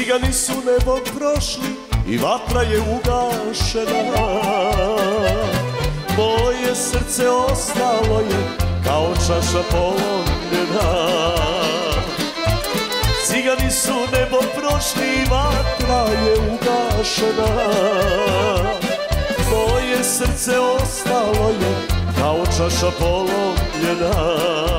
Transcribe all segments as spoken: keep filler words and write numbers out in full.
Cigani su nebo prošli i vatra je ugašena. Moje srce ostalo je kao čaša polomljena. Cigani su nebo prošli i vatra je ugašena. Moje srce ostalo je kao čaša polomljena.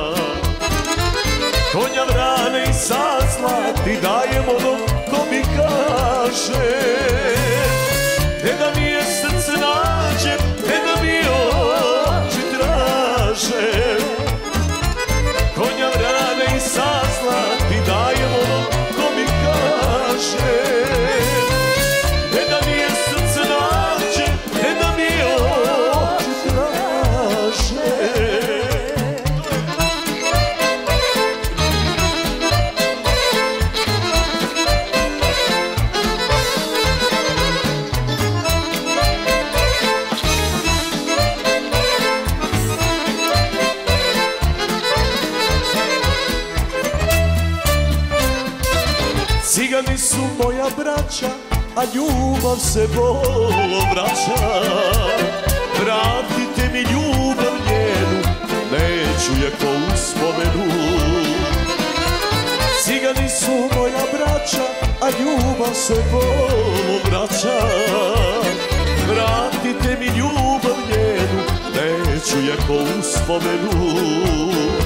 Konja vrane i sazla ti dajem ono ko mi kaže. Gde da mi je srce nađe, gde da mi oči traže. Konja vrane i sazla ti dajem ono ko mi kaže. Gde da mi je srce nađe, gde da mi oči traže. Cigani su moja braća, a ljubav se bolo vraća. Vratite mi ljubav njenu, neću je ko uspomenu. Cigani su moja braća, a ljubav se bolo vraća. Vratite mi ljubav njenu, neću je ko uspomenu.